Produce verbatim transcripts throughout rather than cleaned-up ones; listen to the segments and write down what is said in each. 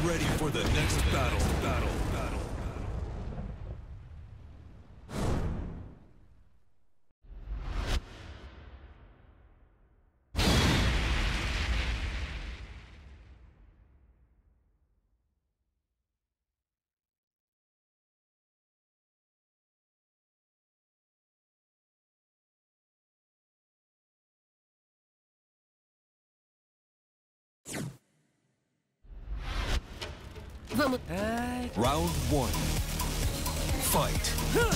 ready for the next battle. Battle. Battle. Vamos. Round one. Fight.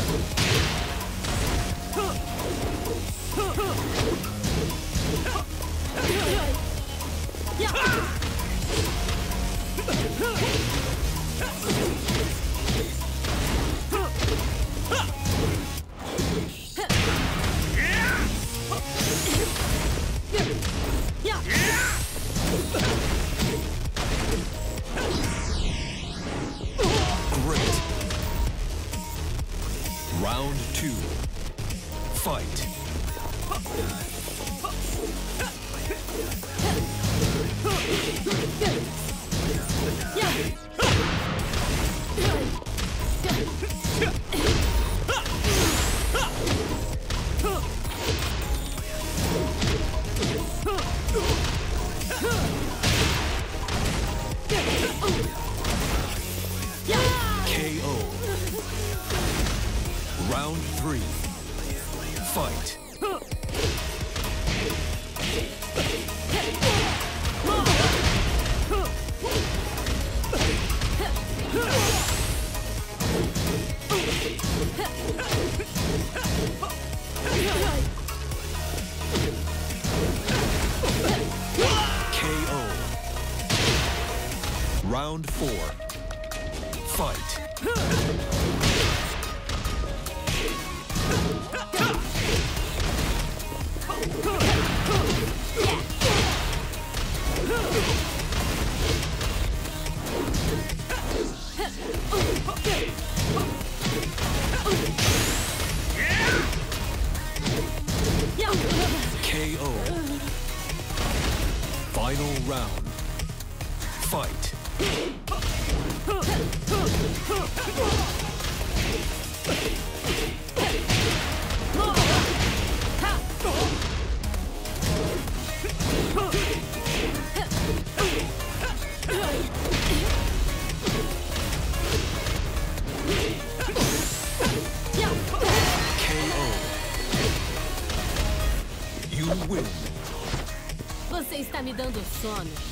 Great. Round two. Fight. K O. Round three. Fight. K O. Round four. Fight. K O. Final round. Fight. K O. You win. Você está me dando sono.